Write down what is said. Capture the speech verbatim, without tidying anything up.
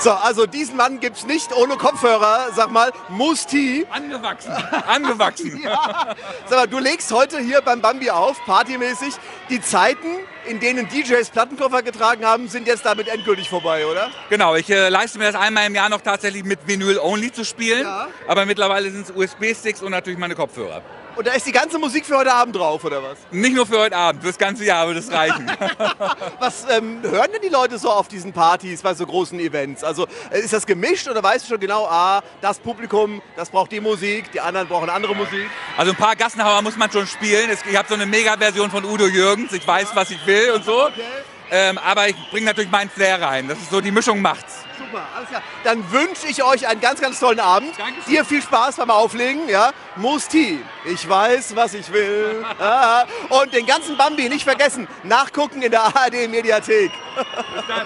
So, also diesen Mann gibt's nicht ohne Kopfhörer, sag mal, Musti. Angewachsen, angewachsen. Ja. Sag mal, du legst heute hier beim Bambi auf, partymäßig. Die Zeiten, in denen D Js Plattenkoffer getragen haben, sind jetzt damit endgültig vorbei, oder? Genau, ich äh, leiste mir das einmal im Jahr noch tatsächlich mit Vinyl-Only zu spielen. Ja. Aber mittlerweile sind es U S B-Sticks und natürlich meine Kopfhörer. Und da ist die ganze Musik für heute Abend drauf, oder was? Nicht nur für heute Abend, fürs ganze Jahr würde es reichen. Was ähm, hören denn die Leute so auf diesen Partys, bei so großen Events? Also äh, ist das gemischt oder weißt du schon genau, ah, das Publikum, das braucht die Musik, die anderen brauchen andere Musik? Also ein paar Gassenhauer muss man schon spielen. Es- Ich habe so eine Mega-Version von Udo Jürgens, ich weiß, was ich will und so. Okay. Ähm, aber ich bringe natürlich meinen Flair rein. Das ist so, die Mischung macht's. Super, alles klar. Dann wünsche ich euch einen ganz, ganz tollen Abend. Dankeschön. Dir viel Spaß beim Auflegen. Ja? Musti, ich weiß, was ich will. Ah, und den ganzen Bambi nicht vergessen, nachgucken in der A R D-Mediathek.